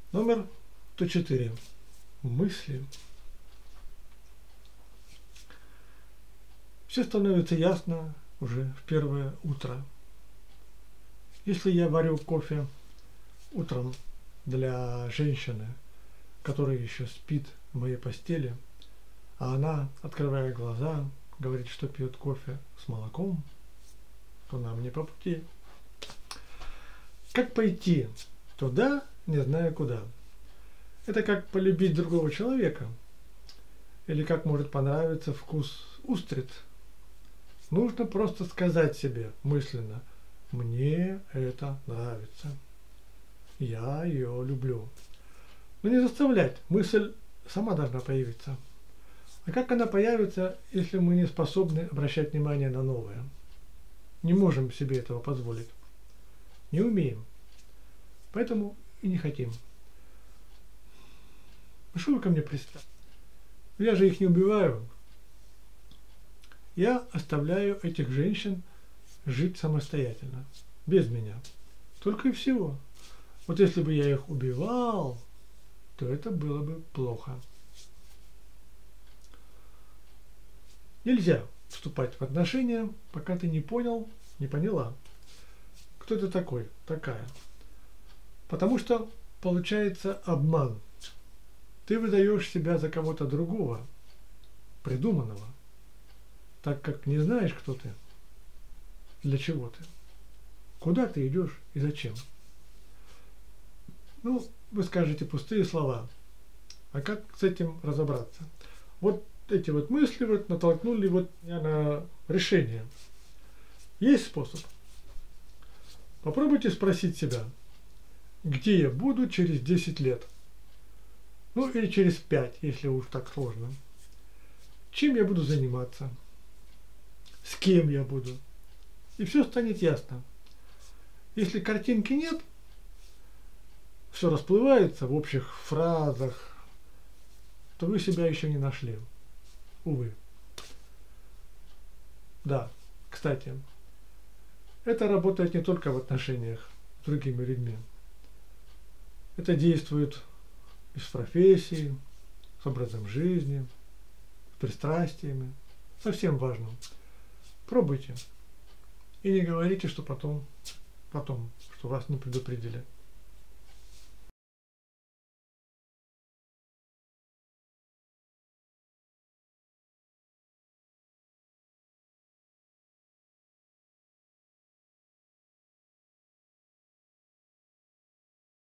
Номер 104. Мысли. Все становится ясно уже в первое утро. Если я варю кофе утром для женщины, которая еще спит в моей постели, а она, открывая глаза, говорит, что пьет кофе с молоком, то нам не по пути. Как пойти туда, не зная куда? Это как полюбить другого человека. Или как может понравиться вкус устриц. Нужно просто сказать себе мысленно: мне это нравится. Я ее люблю. Но не заставлять. Мысль сама должна появиться. А как она появится, если мы не способны обращать внимание на новое? Не можем себе этого позволить. Не умеем. Поэтому и не хотим. Ну что вы ко мне пристали? Я же их не убиваю. Я оставляю этих женщин жить самостоятельно, без меня. Только и всего. Вот если бы я их убивал, то это было бы плохо. Нельзя вступать в отношения, пока ты не понял, не поняла, кто ты такой, такая. Потому что получается обман. Ты выдаешь себя за кого-то другого, придуманного, так как не знаешь, кто ты, для чего ты, куда ты идешь и зачем. Ну, вы скажете пустые слова. А как с этим разобраться? Вот эти вот мысли вот натолкнули вот меня на решение. Есть способ. Попробуйте спросить себя, где я буду через 10 лет. Ну или через 5, если уж так сложно. Чем я буду заниматься? С кем я буду? И все станет ясно. Если картинки нет, все расплывается в общих фразах, то вы себя еще не нашли. Увы. Да, кстати, это работает не только в отношениях с другими людьми. Это действует и с профессией, с образом жизни, с пристрастиями, совсем важно. Пробуйте. И не говорите, что потом, что вас не предупредили.